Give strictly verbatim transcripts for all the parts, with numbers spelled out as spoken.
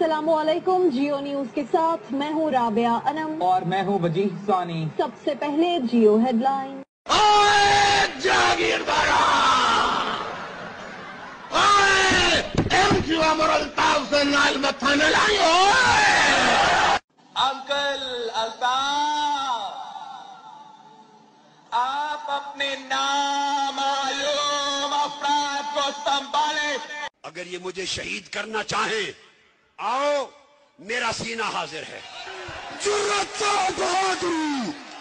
अस्सलाम वालेकुम। जियो न्यूज के साथ मैं हूँ राबिया अनम और मैं हूँ वजीह सानी। सबसे पहले जियो हेडलाइन। अंकल अल्ताफ, आप अपने नामालूम अफराद को संभाले। अगर ये मुझे शहीद करना चाहें, आओ, मेरा सीना हाजिर है। जुर्रत और बहादुरी।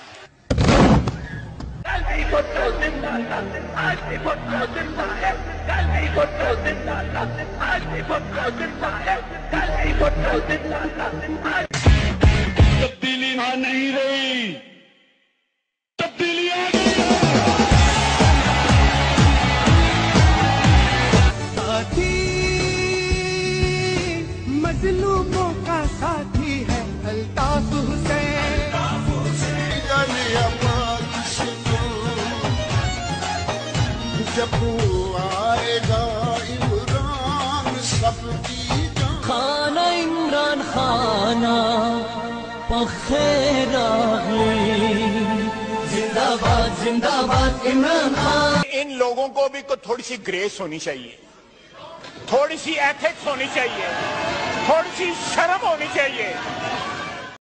कल भी भुट्टो जिंदा था, आज भी भुट्टो जिंदा है। कल भी भुट्टो जिंदा था, आज भी भुट्टो जिंदा है। कल भी भुट्टो जिंदा था, आज तब्दीली वहां नहीं रही, तब्दीली आ गई। साथी मजलूमों का साथी है अल्ताफ हुसैन। जब आएगा इमरान सबकी खाना इमरान खाना जिंदाबाद जिंदाबाद इमरान खान। इन लोगों को भी को थोड़ी सी ग्रेस होनी चाहिए, थोड़ी सी एथिक्स होनी चाहिए, थोड़ी सी शर्म होनी चाहिए।